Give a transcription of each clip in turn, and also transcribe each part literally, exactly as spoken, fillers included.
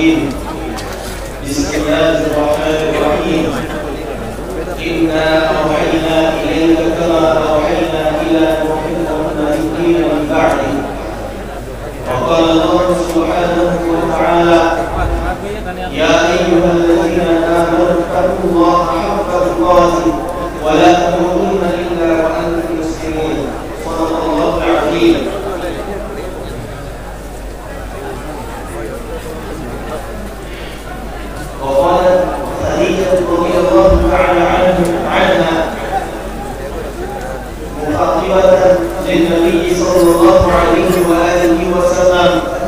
الرجيم بسم الله الرحمن الرحيم إنا أوحينا إليك كما أوحينا إلى نوح والنبيين من بعده وقال الله سبحانه وتعالى يا أيها الذين آمنوا اتقوا الله حق تقاته ولا تموتن إلا وأنتم مسلمون صدق الله العظيم. وقالت خديجة رضي الله تعالى عنها مخاطبة للنبي صلى الله عليه وآله وسلم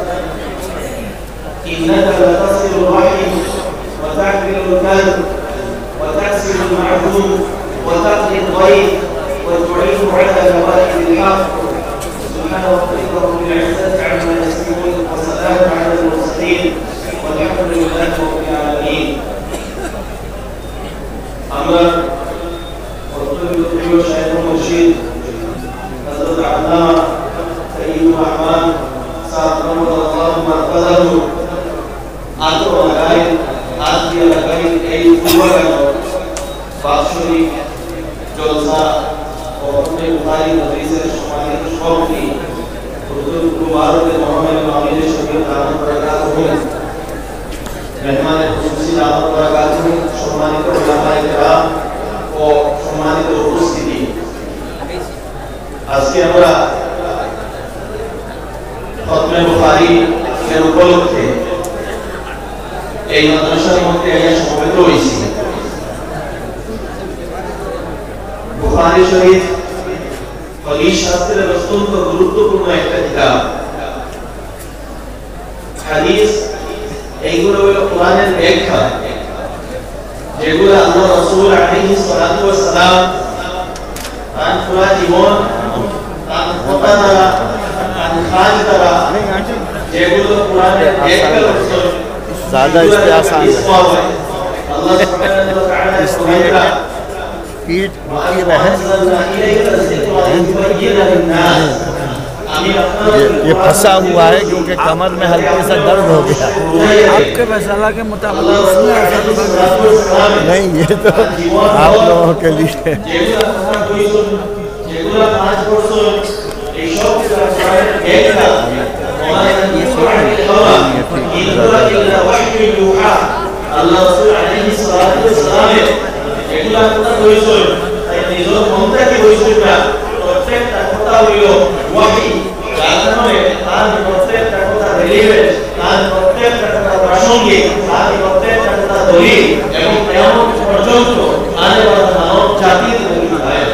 إنك لتصل الرحم وتحمل الكلب وتكسر المعدوم وتقضي الضيف وتعين على نوائب الحق سبحان ربك رب العزة عما يصفون وسلام على المرسلين والحمد لله رب العالمين. আমার অত্যন্ত প্রিয় শাইখ মুর্শিদ হযরত আল্লামা সাইয়্যিদুর রহমান সাল্লাল্লাহু আলাইহি মারকাদাহু আতো লাগাই হাত দিয়ে লাগাই এই পুরো বাৎসরিক জলসা ও বুখারী হাদিসের সম্মানিত সভাপতি হুজুর মুবারকের মোহাম্মদ আমিরের সঙ্গে দাওয়াত বরাকাতুহু মেহমানের খুশি দাওয়াত বরাকাতুহু সম্মানিত উলামায়ে কেরাম ও সম্মানিত উপস্থিতি, আজকে আমরা খতমে বুখারী এর উপলক্ষে এই মাদ্রাসার মধ্যে এসে সমবেত হয়েছি। বুখারী শরীফ হাদিস শাস্ত্রের অত্যন্ত গুরুত্বপূর্ণ একটা কিতাব। হাদিস এইগুলো হলো কোরআনের ব্যাখ্যা, যেগুলো আল্লাহ রাসূল আলাইহিস সালাতু ওয়াস সালাম তার পুরা জীবন তার কথা দ্বারা তার কাজ দ্বারা যেগুলো কোরআনের ব্যাখ্যা করছেন ज़्यादा इस पे आसान है, इसलिए पीठ रुकी रहे। ये, ये फंसा हुआ है क्योंकि कमर में हल्के सा दर्द हो गया। आपके मसाला के मुताबिक नहीं, ये तो आप लोगों के लिए আল্লাহ রাসূল আলাইহিস সালাতু ওয়াস সালাম এগুলা কথা কইছেন, তাই নিজের মনটা কি কইছেন না, প্রত্যেকটা কথা হইল ওয়াহী, যার কারণে তার প্রত্যেকটা কথা রিলেভেন্ট, তার প্রত্যেকটা কথা প্রাসঙ্গিক, তার প্রত্যেকটা কথা দলিল এবং কিয়ামত পর্যন্ত আনে ওয়ালা মানব জাতির দলিল হয়।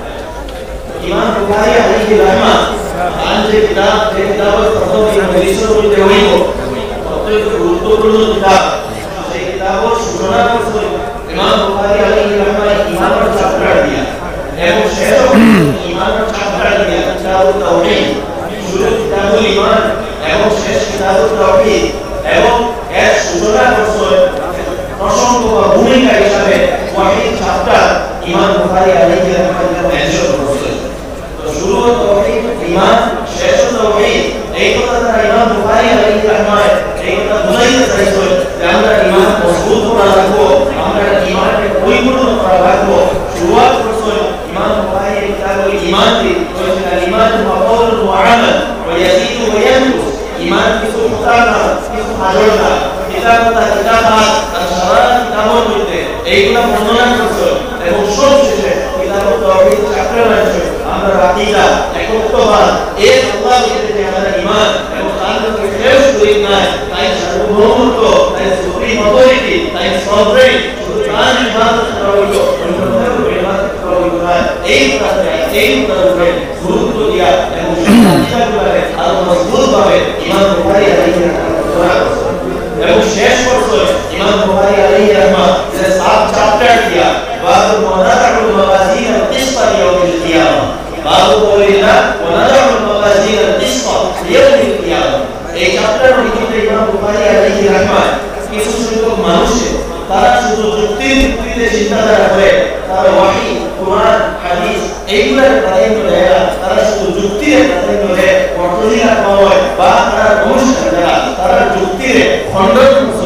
ইমাম বুখারী আলাইহি রাহমাত আন যে কিতাব যে কিতাবের প্রথম হাদিসের মধ্যে হইল অত্যন্ত গুরুত্বপূর্ণ কিতাব, সেই কিতাবের সূচনা করছেন ইমাম বুখারী আলাইহি রাহমাত ইমানের চ্যাপ্টার দিয়া এবং শেষ ইমানের চ্যাপ্টার দিয়া কিতাবুত তাওহীদ, শুরু কিতাবুল ঈমান এবং শেষ কিতাবুত তাওহীদ এবং এর সূচনা করছেন প্রসঙ্গ বা ভূমিকা হিসাবে ওয়াহিদ চ্যাপ্টার ইমাম বুখারী আলাইহি রাহমাত মেনশন করছেন। তো শুরু তাওহীদ ঈমান, শেষ তাওহীদ, এই কথা দ্বারা ইমাম বুখারী আলাইহি রাহমাত এই কথা বুঝাইতে চাইছেন যে আমরা ঈমান মজবুত করা রাখবো, আমরা ঈমানকে পরিপূর্ণ করা রাখবো। শুরুয়াত করছেন ইমাম বুখারী এই কিতাবুল ঈমান দিয়ে কইছেন ঈমান ওয়া কওল ওয়া আমাল ওয়া ইয়াজিদু ওয়া ইয়ানকুস। ঈমান কিছু কথা না, কিছু হাজার না, কিতাব কথা কিতাব আর সারা কিতাবের মধ্যে এইগুলা বর্ণনা করছেন এবং সব শেষে কিতাবুত তাওহীদ চ্যাপ্টার আছে আমরা আকীদা একত্ববাদ এক আল্লাহর ভিতরে যে আমাদের ঈমান এবং তার ভিতরে শেষ করি না, তাই সার্বভৌমত্ব, তাই সুপ্রিম অথরিটি, তাই সভরেন, শুধু তার ইবাদত করা হইল, অন্য কারো ইবাদত করা হইল না। এই কথাটা এই কথাটাকে গুরুত্ব দিয়া এবং আকীদাগুলোকে আরো মজবুতভাবে ইমাম বুখারী আলাইহি রাহমাত এবং শেষ করছেন ইমাম বুখারী আলাইহি রাহমাত যে সাত চ্যাপ্টার দিয়া বাবু মুনাদাউল মাওয়াজিন আল-কিসত লিয়াউমিল কিয়ামা, বাবু কওলিনা মুনাদাউল মাওয়াজিন আল-কিসত লিয়াউমিল কিয়ামা। এই চ্যাপ্টারের ভিতরে ইমাম বুখারী আলাইহি রাহমাত কিছু সংখ্যক মানুষের তারা শুধু যুক্তির ভিত্তিতে চিন্তাধারা করে, তারা ওয়াহী, কুরআন, হাদিস এইগুলোর প্রাধান্য দেয় না, তারা শুধু যুক্তির প্রাধান্য দেয়, অর্থনীতি হয় বা তারা অনুসারী যারা তারা যুক্তির খণ্ডন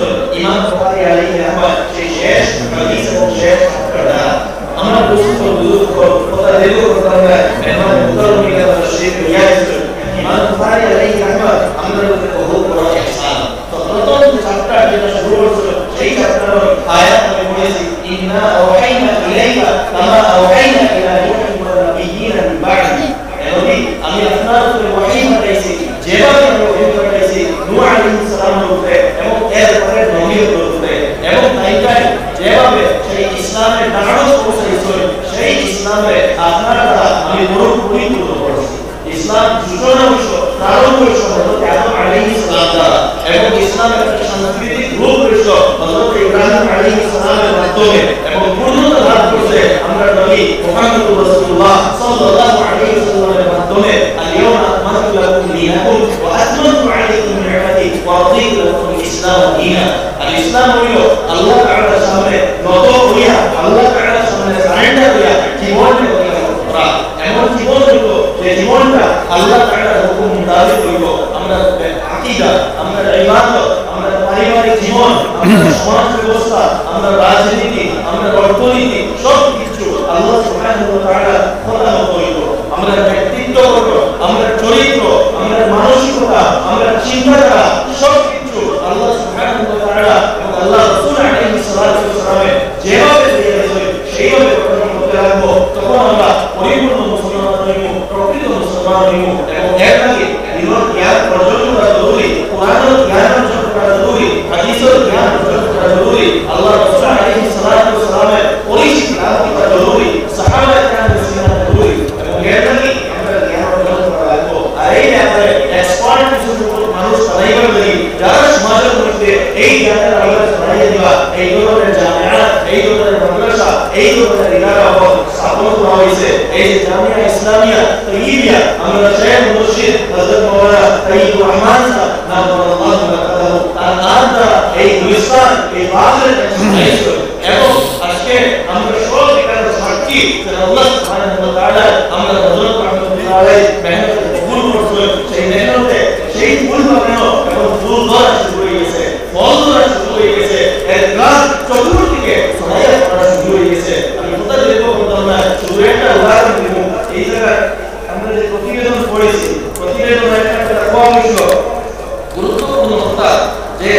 সালামের উপরে এবং এরপরে নবীর উপরে এবং তাইটাই যেভাবে সেই ইসলামের দাঁড়ানো পৌঁছাইছিল সেই ইসলামে আপনারা আমি বড় পবিত্র করছি ইসলাম সূচনা হইল প্রারম্ভ হইল হযরত আদম আলাইহিস সালাম দ্বারা এবং ইসলামের একটা সাংস্কৃতিক রূপ হইল হযরত ইব্রাহিম আলাইহিস সালামের মাধ্যমে এবং পূর্ণতা লাভ করছে আমরা নবী মুহাম্মদ রাসূলুল্লাহ সাল্লাল্লাহু আলাইহি ওয়াসাল্লামের মাধ্যমে আল-ইয়াওমা আকমালতু লাকুম দীনাকুম ওয়া আতমামতু আলাইকুম নি'মাতি ওয়া রাদিতু লাকুম ইসলাম দীনা আর ইসলাম হইল আল্লাহ তাআলার সামনে নত হইয়া আল্লাহ তাআলার সামনে সারেন্ডার হইয়া জীবন করা এমন জীবন হইল যে জীবনটা আল্লাহ তাআলার হুকুম মোতাবেক হইল আমরা আকীদা আমরা ইবাদত আমরা পারিবারিক জীবন আমরা সমাজ ব্যবস্থা আমরা রাজনীতি আমরা অর্থনীতি সব কিছু আল্লাহ সুবহানাহু ওয়া তাআলা কথা হইল আমরা ব্যক্তিত্ব আমরা চরিত্র আমরা মানসিকতা আমরা চিন্তাধারা সব কিছু আল্লাহ সুবহানাহু ওয়া তাআলা এবং আল্লাহ রাসূল আলাইহিস সালাতু ওয়াস সালামে যেভাবে দিয়েছেন সেইভাবে গঠন করতে লাগবো তখন আমরা পরিপূর্ণ মুসলমান হইব প্রকৃত মুসলমান হইব এবং এর আগে দিনের জ্ঞান অর্জন করা জরুরি কোরআনের জ্ঞান অর্জন করা জরুরি হাদিসের জ্ঞান অর্জন করা জরুরি আল্লাহ রাসূল আলাইহিস সালাতু ওয়াস সালামের পরিচিতি লাভ করা জরুরি সাহাবায়ে কেরামের সিরাত জরুরি এবং এর আগে আমরা জ্ঞান অর্জন করা লাগবো আর এই ব্যাপারে এক্সপার্ট কিছু মানুষ বানাইবার লাগি যারা সমাজের মধ্যে এই জ্ঞানের আলোকে ছড়াইয়ে দিবা এই ধরনের জামিয়া এই ধরনের মাদ্রাসা এই ধরনের ইদারা স্থাপন করা হয়েছে এই যে জামিয়া ইসলামিয়া তৈয়িবিয়া আমরা শেখ মুর্শিদ হযরত মাওলানা তাইয়্যিবুর রহমান সাহেব নাযরাল্লাহু মাকাদাহু তার নাম দ্বারা এই গুলিস্তান এই বাজারে হয়েছে এবং আজকে আমরা সব এখানে সাক্ষী যে আল্লাহ সুবহানাহু ওয়া তাআলা আমরা হযরত রহমাতুল্লাহ আলাইহি মেহনত কবুল করতে সেই মেহনতে সেই ফুল বানানো এবং ফুল ধরা শুরু হয়ে গেছে ফল ধরা শুরু হয়ে গেছে এর গাছ চতুর্দিকে ছড়াইয়া পড়া শুরু হয়ে গেছে আমি কথা বলবো বলতাম না শুধু একটা উদাহরণ দিব এই জায়গায় আমরা যে প্রতিবেদন পড়েছি প্রতিবেদনের একটা কম ছিল গুরুত্বপূর্ণ কথা যে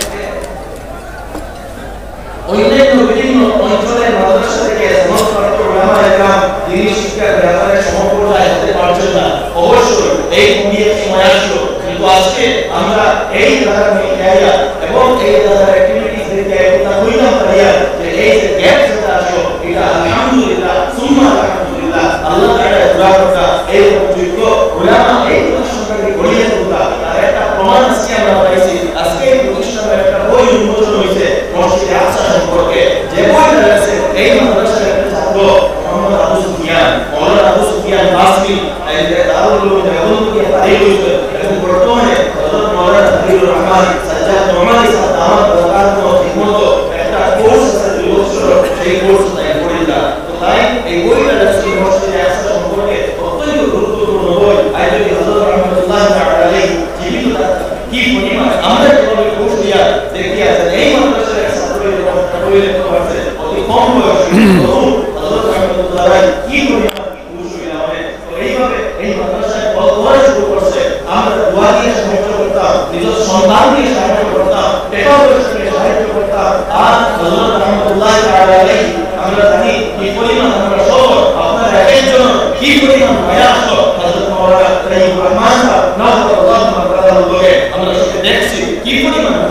অন্যান্য বিভিন্ন অঞ্চলের মাদ্রাসা থেকে সমস্ত উলামা একরাম দিনী শিক্ষার ব্যাপারে সমপর্যায় হতে পারছেন না অবশ্যই এই কমিটির সময় আসলো কিন্তু আজকে আমরা এই ধারাবাহিক জায়গা এবং এই ধারার অ্যাক্টিভিটিস থেকে একটা হইলাম পারিয়া যে এই যে গ্যাপ যেটা আসলো এটা আলহামদুলিল্লাহ সুম্মা আলহামদুলিল্লাহ আল্লাহ তাআলা দোয়া করতা এই যোগ্য উলামা এই প্রতিষ্ঠানকে গড়িয়ে তোলা তার একটা প্রমাণ আজকে আমরা পাইছি আজকে এই প্রতিষ্ঠানের একটা বই উন্মোচন হয়েছে মসজিদে আকসা সম্পর্কে যে বইটা আছে এই মাদ্রাসার একটা ছাত্র মোহাম্মদ আবু সুফিয়ান মাওলানা আবু সুফিয়ান বাসরি এই যে দারুল উলুম দেওবন্দকে তারিখ হয়েছে এবং বর্তমানে হযরত মাওলানা তাহিরুর রহমান সাজ্জাদ নোমানী সাহেব আমার বকারত ঠিকমত একটা কোর্স আছে দুই বছর সেই কোর্স তাই পড়িলা তো তাই এই বইটা আছে মসজিদে আকসা সম্পর্কে অত্যন্ত গুরুত্বপূর্ণ বই আই যদি হযরত রহমাতুল্লাহ আলাইহি জীবিত কি পরিমাণ আমরা কিভাবে কোর্স দিয়া দেখিয়া এই মাদ্রাসার ছাত্রদের পড়াইতে পারছে অতি কম বয়সে তখন হযরত রহমাতুল্লাহ কি পরিমাণ কোর্স হইলা হবে তো এইভাবে এই মাদ্রাসায় বড় শুরু করছে আমরা দোয়া দিয়ে সাহায্য করতাম নিজের সন্তান দিয়ে সাহায্য করতাম টাকা পয়সা দিয়ে সাহায্য করতাম আর হযরত রহমাতুল্লাহ আলাইহি আমরা জানি কি পরিমাণ আমরা সব আপনার একের জন্য কি পরিমাণ মায়া আসলো হযরত মাওলানা তাইয়্যিবুর রহমান নাযরাল্লাহু মাকাদাহু বলে আমরা সব দেখছি কি পরিমাণ